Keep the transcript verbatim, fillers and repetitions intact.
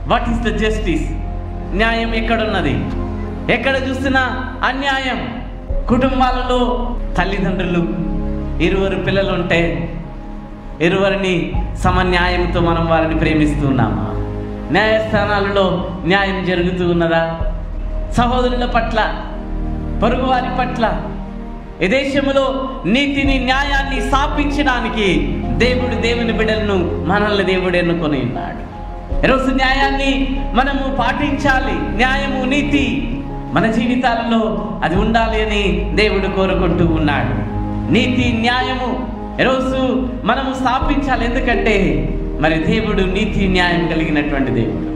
What is the justice? న్యాయం ఎక్కడున్నది? ఎక్కడ చూసినా అన్యాయం. కుటుంబాలలో తల్లిదండ్రులు ఇరువురు పిల్లలు ఉంటే ఇరువురిని సమన్యాయంతో మనం వారిని ప్రేమిస్తున్నామా? న్యాయస్థానాలలో న్యాయం జరుగుతూ ఉన్నదా? సహోదరుల పట్ల, పొరుగువారి పట్ల ఈ దేశంలో నీతిని, న్యాయాన్ని స్థాపించడానికి దేవుడు దేవుని బిడ్డలను, మనల్ని దేవుడు ఎన్నుకొని ఉన్నాడు. ఈరోజు న్యాయాన్ని మనము పాటించాలి. న్యాయము, నీతి మన జీవితాలలో అది ఉండాలి అని దేవుడు కోరుకుంటూ ఉన్నాడు. నీతి, న్యాయము ఈరోజు మనము స్థాపించాలి. ఎందుకంటే మరి దేవుడు నీతి న్యాయం కలిగినటువంటి దేవుడు.